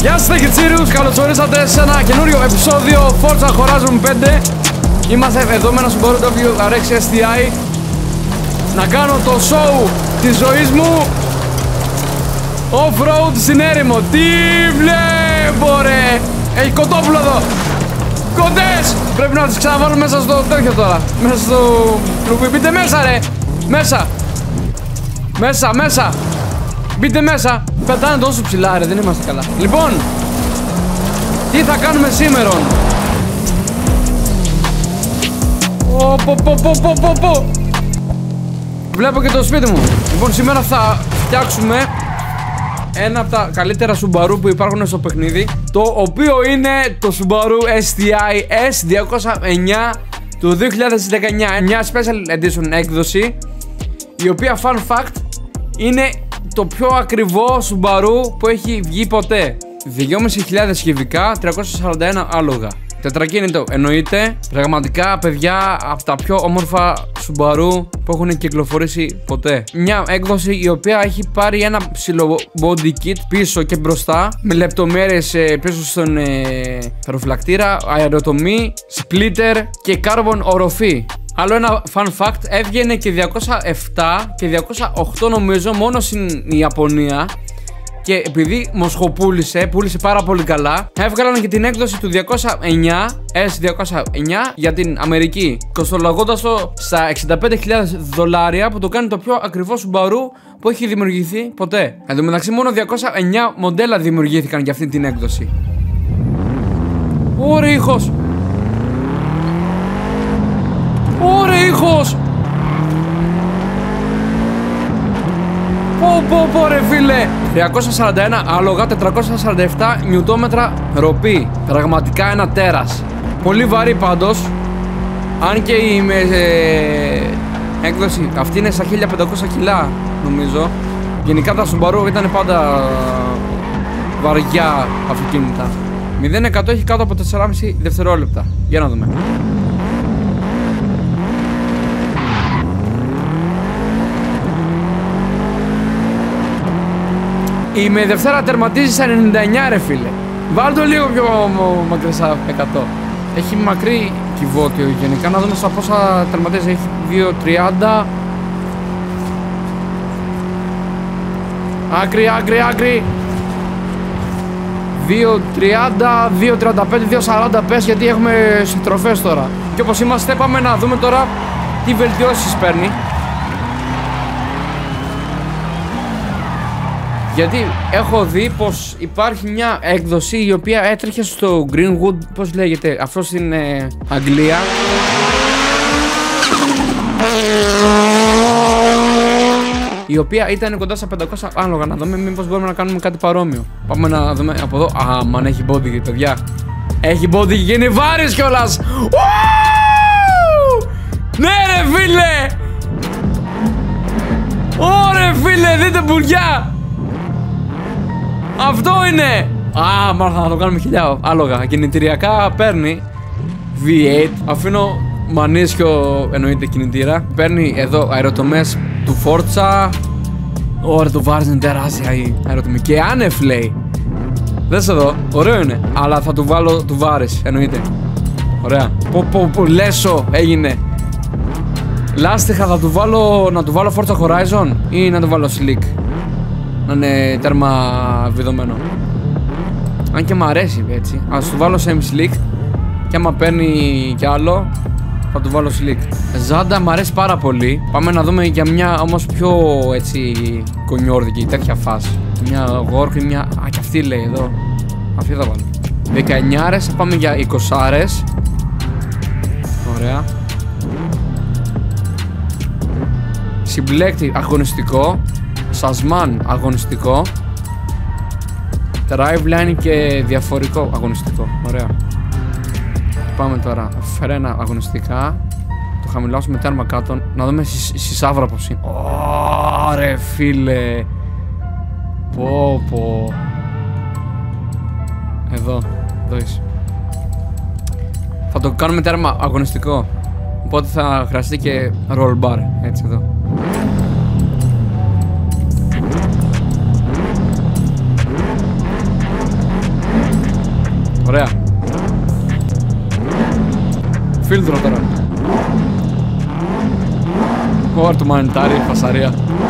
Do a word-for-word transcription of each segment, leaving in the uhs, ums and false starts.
Γεια σας Τεκιτσίριους, καλώς ορίσατε σε ένα καινούριο επεισόδιο Forza Horizon πέντε. Είμαστε εδώ με ένα Subaru ντάμπλιου αρ εξ ες τι άι να κάνω το show της ζωής μου off-road στην έρημο. Τι βλέπω ρε! Έχει κοτόπουλο εδώ! Κοντές! Πρέπει να τις ξαναβάλω μέσα στο τέτοιο τώρα. Μέσα στο λουκουί. Μπείτε μέσα ρε! Μέσα! Μέσα, μέσα! Μπείτε μέσα! Πετάνε τόσο ψηλά ρε, δεν είμαστε καλά. Λοιπόν, τι θα κάνουμε σήμερα? Πω πω πω πω πω πω πω. Βλέπω και το σπίτι μου. Λοιπόν, σήμερα θα φτιάξουμε ένα από τα καλύτερα Subaru που υπάρχουν στο παιχνίδι, το οποίο είναι το Subaru ες τι άι ες διακόσια εννιά του δύο χιλιάδες δεκαεννιά. Μια special edition έκδοση, η οποία fun fact είναι το πιο ακριβό Subaru που έχει βγει ποτέ. δυόμισι χιλιάδες κυβικά, τριακόσια σαράντα ένα άλογα. Τετρακίνητο εννοείται. Πραγματικά παιδιά, από τα πιο όμορφα Subaru που έχουν κυκλοφορήσει ποτέ. Μια έκδοση η οποία έχει πάρει ένα ψηλό body kit πίσω και μπροστά, με λεπτομέρειες πίσω στον ε, ferrofυλακτήρα, αεροτομή, splitter και carbon οροφή. Άλλο ένα fun fact, έβγαινε και διακόσια επτά και διακόσια οκτώ νομίζω μόνο στην Ιαπωνία. Και επειδή μοσχοπούλησε, πούλησε πάρα πολύ καλά, έβγαλαν και την έκδοση του διακόσια εννιά ες διακόσια εννιά για την Αμερική, κοστολογώντας το στα εξήντα πέντε χιλιάδες δολάρια, που το κάνει το πιο ακριβό Subaru που έχει δημιουργηθεί ποτέ. Εν τω μεταξύ μόνο διακόσια εννιά μοντέλα δημιουργήθηκαν για αυτή την έκδοση. Ωρε ήχος! Ωρε ήχος! Πω πω πω ρε φίλε! τριακόσια σαράντα ένα άλογα, τετρακόσια σαράντα επτά νιουτόμετρα ροπή. Πραγματικά ένα τέρας. Πολύ βαρύ πάντως. Αν και η με, ε, έκδοση αυτή είναι στα χίλια πεντακόσια κιλά νομίζω. Γενικά τα Subaru ήταν πάντα βαριά αυτοκίνητα. μηδέν εκατό έχει κάτω από τέσσερα κόμμα πέντε δευτερόλεπτα. Για να δούμε. Η με Δευτέρα τερματίζει στα ενενήντα εννιά ρε φίλε. Βάλ' το λίγο πιο μακρύ στα εκατό. Έχει μακρύ κυβότιο γενικά. Να δούμε στα πόσα τερματίζει. Έχει δύο τριάντα. Άκρη, άκρη, άκρη. δύο τριάντα, δύο τριάντα πέντε, δύο σαράντα πες, γιατί έχουμε συντροφές τώρα. Και όπως είμαστε πάμε να δούμε τώρα τι βελτιώσεις παίρνει. Γιατί έχω δει πως υπάρχει μια έκδοση η οποία έτρεχε στο Greenwood, πώς λέγεται αυτό στην ε, Αγγλία. Η οποία ήταν κοντά στα πεντακόσια άλογα. Να δούμε μήπως μπορούμε να κάνουμε κάτι παρόμοιο. Πάμε να δούμε από εδώ. Α, μαν έχει body παιδιά. Έχει body και γίνει βάρης κιόλας. Ναι ρε φίλε. Ωρε φίλε, δείτε μπουριά. Αυτό είναι! Α, μάλλον θα το κάνουμε χιλιά άλογα. Κινητηριακά παίρνει βι οκτώ. Αφήνω μανίσιο εννοείται κινητήρα. Παίρνει εδώ αεροτομές του Forza. Ωραία, το βάρης είναι τεράστια η αεροτομή. Και άνευ λέει. Δες εδώ, ωραίο είναι. Αλλά θα του βάλω του βάρης, εννοείται. Ωραία. Πω πω πω, λέσο έγινε. Λάστιχα θα του βάλω, να του βάλω Forza Horizon ή να του βάλω Slick. Να είναι τέρμα βιδωμένο. Αν και μ' αρέσει έτσι. Ας του βάλω semi-slick. Και άμα παίρνει κι άλλο θα του βάλω slick. Ζάντα μ' αρέσει πάρα πολύ. Πάμε να δούμε για μια όμως πιο έτσι κονιόρδικη, τέτοια φάση. Μια γόρκη, μια... Α, και αυτή λέει εδώ. Αυτή θα βάλω. δεκαεννιά άρες, θα πάμε για είκοσι άρες. Ωραία. Συμπλέκτη αγωνιστικό. Σασμάν αγωνιστικό. Driveline και διαφορικό αγωνιστικό. Ωραία. Πάμε τώρα. Φρένα αγωνιστικά. Το χαμηλώσουμε τέρμα κάτω. Να δούμε στη σαύρα πως είναι. Ωρε φίλε. Πω πω. Εδώ. Εδώ είσαι. Θα το κάνουμε τέρμα αγωνιστικό. Οπότε θα χρειαστεί και roll bar. Έτσι εδώ. Ωραία. Φίλτρο τώρα. Ωρα το μανιτάρι, φασαρία.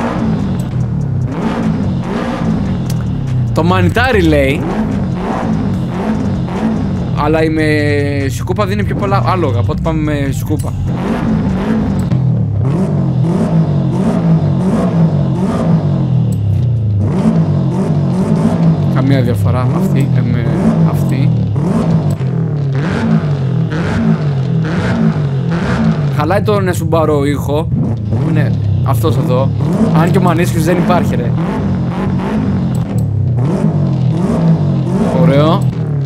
Το μανιτάρι λέει. Αλλά η με σκούπα δίνει πιο πολλά άλογα. Οπότε πάμε με σκούπα. Καμία διαφορά αυτή ε, με αυτή. Χαλάει τον Subaru ήχο. Που είναι αυτός εδώ. Αν και ο Μανίσκης δεν υπάρχει ρε. Ωραίο.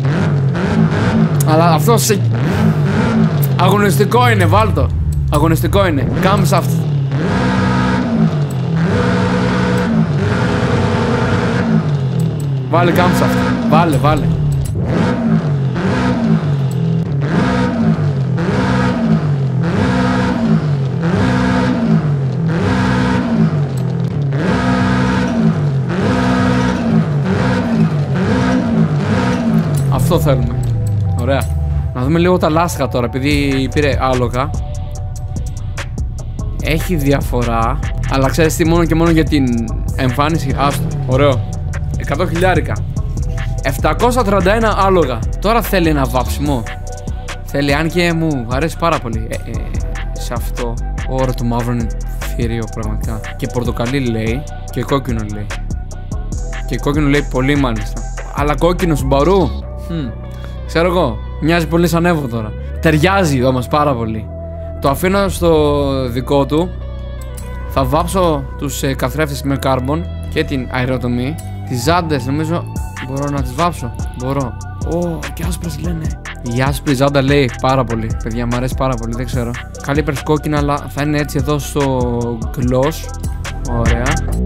Αλλά αυτό σε... αγωνιστικό είναι, βάλτο. Αγωνιστικό είναι. Camshaft. Βάλε Camshaft. Βάλε, βάλε. Αυτό θέλουμε. Ωραία. Να δούμε λίγο τα λάστιχα τώρα, επειδή πήρε άλογα. Έχει διαφορά. Αλλά ξέρεις τι, μόνο και μόνο για την εμφάνιση. Άστο, ωραίο. εκατό χιλιάρικα. επτακόσια τριάντα ένα άλογα. Τώρα θέλει ένα βάψιμο. Θέλει, αν και μου αρέσει πάρα πολύ. ε, ε, Σε αυτό. Ωρα το μαύρο είναι θηρίο πραγματικά. Και πορτοκαλί λέει. Και κόκκινο λέει. Και κόκκινο λέει πολύ μάλιστα. Αλλά κόκκινο Subaru. Hm. Ξέρω εγώ, μοιάζει πολύ σαν Evo τώρα. Ταιριάζει όμως πάρα πολύ. Το αφήνω στο δικό του. Θα βάψω τους ε, καθρέφτες με carbon και την αεροτομή. Τις ζάντες νομίζω μπορώ να τις βάψω. Μπορώ. Ω, και άσπρες λένε. Η άσπρη ζάντα λέει πάρα πολύ. Παιδιά, μου αρέσει πάρα πολύ, δεν ξέρω. Καλύπερς κόκκινα, αλλά θα είναι έτσι εδώ στο gloss. Ωραία.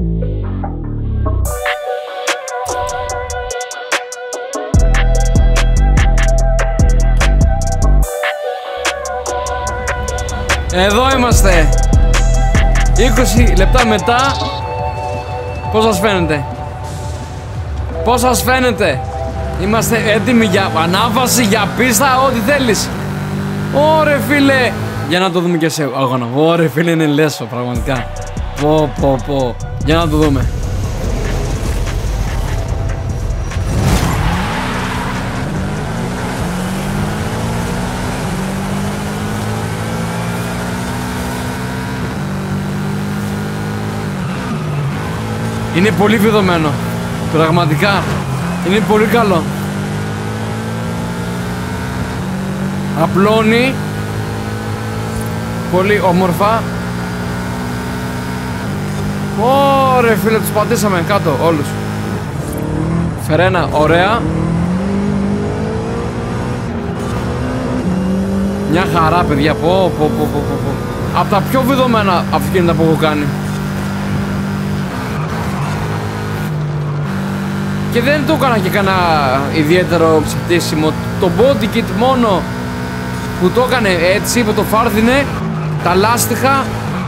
Εδώ είμαστε. είκοσι λεπτά μετά. Πώς σας φαίνεται? Πώς σας φαίνεται? Είμαστε έτοιμοι για ανάβαση, για πίστα, ό,τι θέλεις. Ωρε φίλε. Για να το δούμε και σε αγώνα. Ωρε φίλε, είναι λέσο πραγματικά. Πω πω πω. Για να το δούμε. Είναι πολύ βιδωμένο. Πραγματικά. Είναι πολύ καλό. Απλώνει. Πολύ όμορφα. Ωρε φίλε, τους πατήσαμε κάτω όλους. Φερένα, ωραία. Μια χαρά παιδιά. Πω πω πω πω πω. Από τα πιο βιδωμένα αυτοκίνητα που έχω κάνει. Και δεν το έκανα και κανένα ιδιαίτερο ψευτήσιμο. Το body kit μόνο που το έκανε έτσι, που το φάρδινε, τα λάστιχα.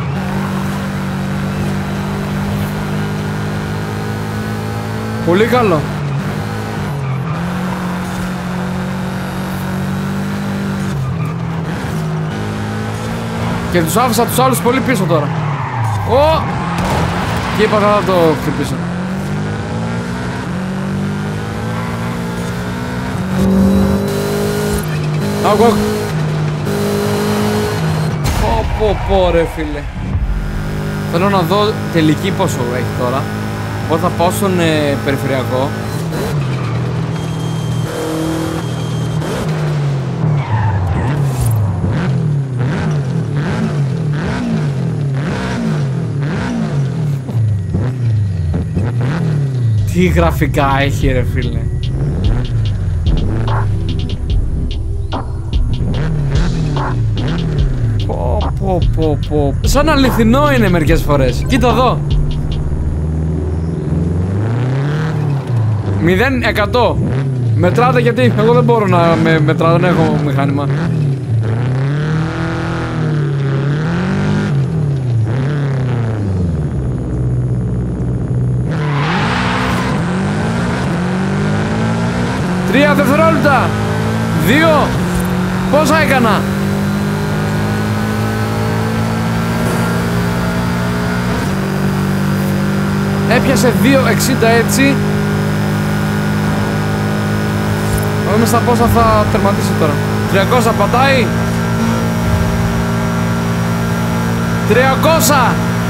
Πολύ καλό. Και τους άφησα τους άλλους πολύ πίσω τώρα. Ω! Και είπα θα το χτυπήσω. Άκου, άκου. Πω πω πω ρε φίλε. Θέλω να δω τελική πόσο έχει τώρα. Οπότε θα πάω στον ε, περιφερειακό. Τι γραφικά έχει ρε φίλε. Πω πω πω πω. Σαν αληθινό είναι μερικές φορές. Κοίτα εδώ. μηδέν εκατό. Μετράτε γιατί εγώ δεν μπορώ να με μετράω, δεν έχω μηχάνημα. Τρία δευτερόλεπτα. Δύο. Πόσα έκανα? Έπιασε δύο εξήντα έτσι. Δούμε στα πόσα θα τερματίσει τώρα. τριακόσια πατάει. τριακόσια.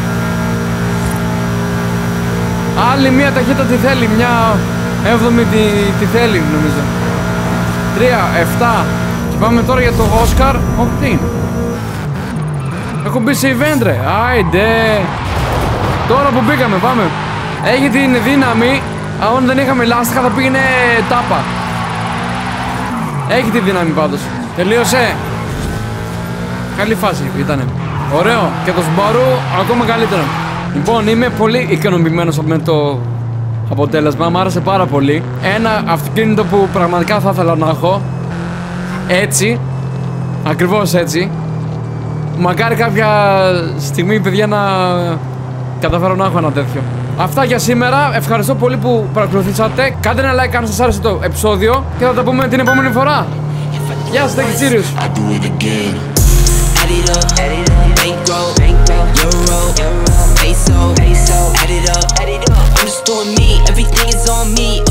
Άλλη μία ταχύτητα τι θέλει. Μια έβδομη τι, τι θέλει νομίζω. Τρία, εφτά. Και πάμε τώρα για το Όσκαρ. Όχι, τι είναι? Έχω μπει σε event ρε. Άιντε. Τώρα που μπήκαμε πάμε. Έχει την δύναμη. Αν δεν είχαμε λάστιχα θα πήγαινε τάπα. Έχει τη δύναμη πάντως. Τελείωσε. Καλή φάση ήτανε. Ωραίο. Και το Subaru ακόμα καλύτερο. Λοιπόν, είμαι πολύ ικανοποιημένος με το αποτέλεσμα. Μ' άρεσε πάρα πολύ. Ένα αυτοκίνητο που πραγματικά θα ήθελα να έχω. Έτσι. Ακριβώς έτσι. Μακάρι κάποια στιγμή, παιδιά, να καταφέρω να έχω ένα τέτοιο. Αυτά για σήμερα. Ευχαριστώ πολύ που παρακολουθήσατε. Κάντε ένα like αν σας άρεσε το επεισόδιο και θα τα πούμε την επόμενη φορά. Γεια σας, Tech Serious. Euro, peso, peso, add it up, add it up. I'm just doing me, everything is on me.